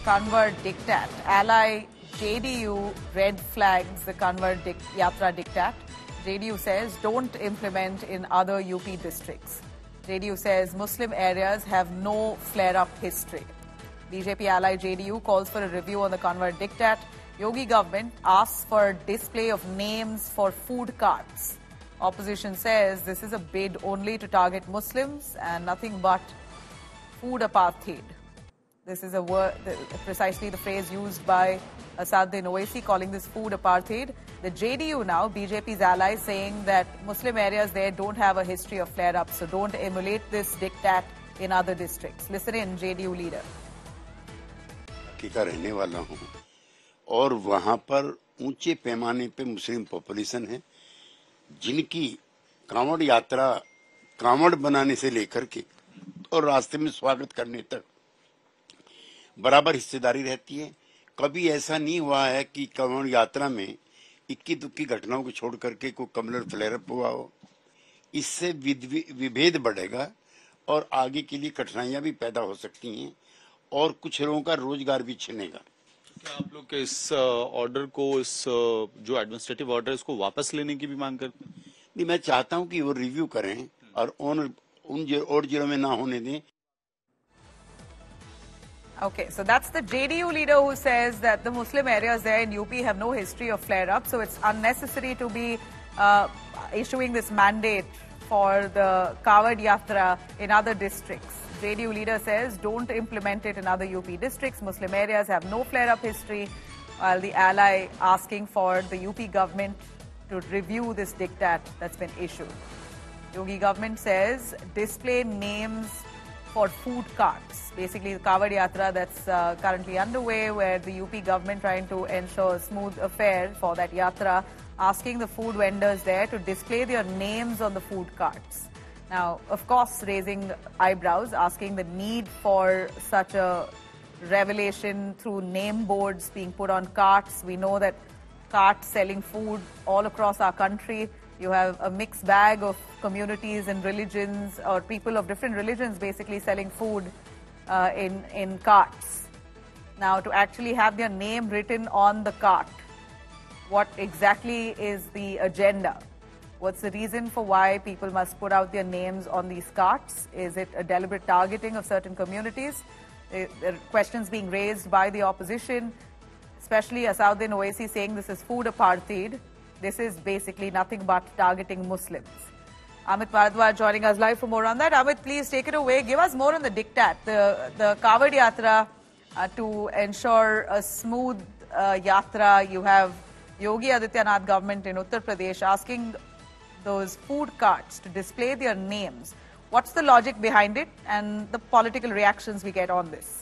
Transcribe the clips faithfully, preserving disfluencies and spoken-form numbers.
Kanwar Diktat. Ally J D U red flags the Kanwar Yatra Diktat. J D U says don't implement in other U P districts. J D U says Muslim areas have no flare-up history. B J P ally J D U calls for a review on the Kanwar Diktat. Yogi government asks for display of names for food carts. Opposition says this is a bid only to target Muslims and nothing but food apartheid. This is a word, precisely the phrase used by Asaduddin Owaisi, calling this food apartheid. The J D U now, B J P's allies, saying that Muslim areas there don't have a history of flare-ups, so don't emulate this diktat in other districts. Listen in, J D U leader. का रहने वाला हूँ और वहाँ पर ऊंचे पैमाने पे मुस्लिम पॉपुलेशन है, जिनकी कांवड़ यात्रा कांवड़ बनाने से लेकर के और रास्ते में स्वागत करने तक बराबर हिस्सेदारी रहती है। कभी ऐसा नहीं हुआ है कि कांवड़ यात्रा में इक्की दुक्की घटनाओं को छोड़ करके कोई कम्युनल फ्लेयरअप हुआ हो। इससे विभेद बढ़ेगा और आगे के लिए कठिनाइयां भी पैदा हो सकती हैं और कुछ लोगों का रोजगार भी छिनेगा। क्या आप लोग के इस ऑर्डर को, इस जो एडमिनिस्ट्रेटिव ऑर्डर है, इसको वापस लेने की भी मांग करते हैं? नहीं, मैं चाहता हूं कि वो रिव्यू करें और उन उन और जिलों में ना होने दें। Okay, so that's the J D U leader who says that the Muslim areas there in U P have no history of flare-up, so it's unnecessary to be uh, issuing this mandate for the Kanwar Yatra in other districts. J D U leader says don't implement it in other U P districts. Muslim areas have no flare-up history, while the ally asking for the U P government to review this diktat that's been issued. Yogi government says display names for food carts. Basically, the Kanwar Yatra that's uh, currently underway, where the U P government trying to ensure a smooth affair for that yatra, asking the food vendors there to display their names on the food carts. Now, of course, raising eyebrows, asking the need for such a revelation through name boards being put on carts. We know that carts selling food all across our country. You have a mixed bag of communities and religions, or people of different religions basically selling food uh, in, in carts. Now, to actually have their name written on the cart, what exactly is the agenda? What's the reason for why people must put out their names on these carts? Is it a deliberate targeting of certain communities? There are questions being raised by the opposition, especially Asaduddin Owaisi saying this is food apartheid. This is basically nothing but targeting Muslims. Amit Bharadwaj joining us live for more on that. Amit, please take it away. Give us more on the diktat, the, the Kanwar Yatra, uh, to ensure a smooth uh, yatra. You have Yogi Adityanath government in Uttar Pradesh asking those food carts to display their names. What's the logic behind it and the political reactions we get on this?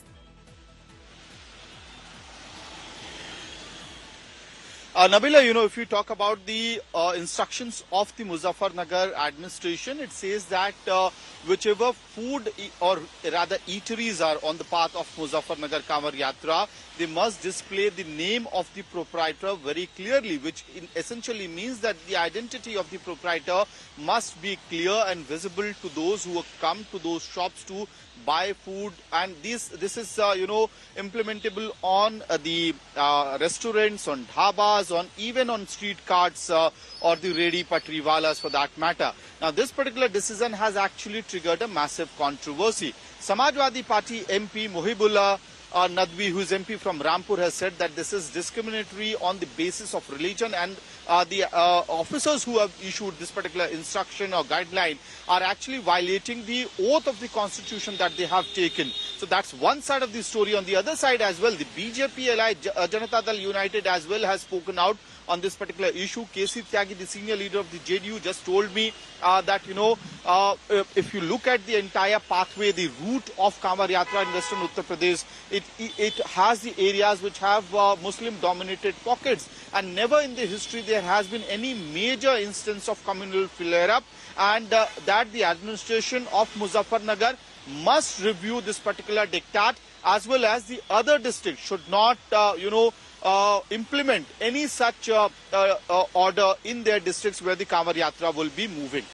Uh, Nabila, you know, if you talk about the uh, instructions of the Muzaffarnagar administration, it says that uh, whichever food e or rather eateries are on the path of Muzaffarnagar Kanwar Yatra, they must display the name of the proprietor very clearly, which in essentially means that the identity of the proprietor must be clear and visible to those who come to those shops to buy food. And this this is uh, you know implementable on uh, the uh, restaurants, on dhabas, on even on street carts uh, or the ready patriwalas for that matter. Now, this particular decision has actually triggered a massive controversy. Samajwadi Party M P Mohibullah Uh, Nadwi, who is M P from Rampur, has said that this is discriminatory on the basis of religion, and uh, the uh, officers who have issued this particular instruction or guideline are actually violating the oath of the constitution that they have taken. So that's one side of the story. On the other side as well, the B J P ally uh, Janata Dal United as well has spoken out on this particular issue. K C Tyagi, the senior leader of the J D U, just told me uh, that, you know, uh, if you look at the entire pathway, the route of Kanwar Yatra in western Uttar Pradesh, it, it has the areas which have uh, Muslim-dominated pockets. And never in the history there has been any major instance of communal flare-up, and uh, that the administration of Muzaffarnagar must review this particular diktat, as well as the other districts should not, uh, you know, Uh, implement any such uh, uh, uh, order in their districts where the Kanwar Yatra will be moving.